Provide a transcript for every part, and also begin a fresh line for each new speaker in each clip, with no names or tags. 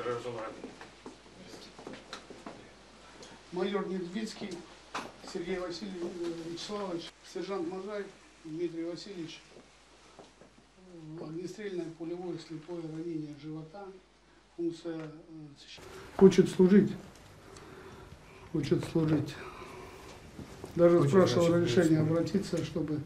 Здравия желаю.
Майор Недвицкий Сергей Вячеславович, сержант Можай Дмитрий Васильевич, огнестрельное пулевое слепое ранение живота, функция хочет служить. Даже спрашивал разрешение обратиться, чтобы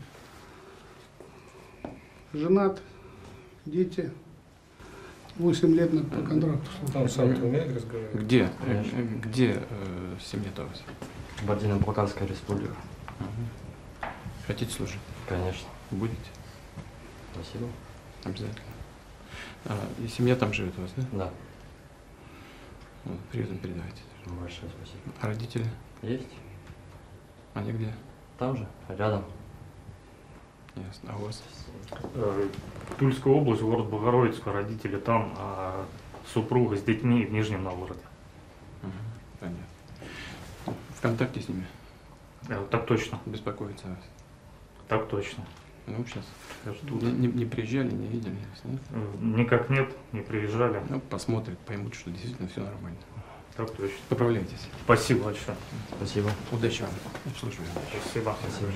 женат, дети, 8 лет по контракту.
Он сам умеет разговаривать?
Где семья-то у вас?
Кабардино-Балкарская республика.
Хотите служить?
Конечно.
Будете?
Спасибо.
Обязательно. И семья там живет у вас, да?
Да.
Вот, приветом передавайте.
Большое спасибо.
А родители?
Есть?
Они где?
Там же, рядом.
Ясно. А у вас?
Тульская область, город Богородицк, родители там, а супруга с детьми в Нижнем Новгороде.
Понятно. В контакте с ними?
Так точно.
Беспокоиться о вас?
Так точно.
Ну, сейчас.
Ждут.
Не приезжали, не видели? Нет?
Никак нет, не приезжали.
Ну, посмотрят, поймут, что действительно все нормально.
Так точно.
Поправляйтесь.
Спасибо большое.
Спасибо.
Удачи вам. Обслуживаем.
Спасибо.
Спасибо.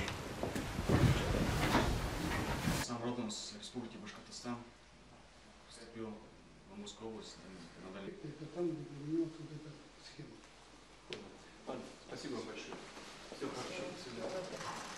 Сам родом с республики Башкортостан, поступил в Амурскую область, надали.
Это там, где применяется вот эта схема.
Спасибо большое. Все хорошо. До свидания.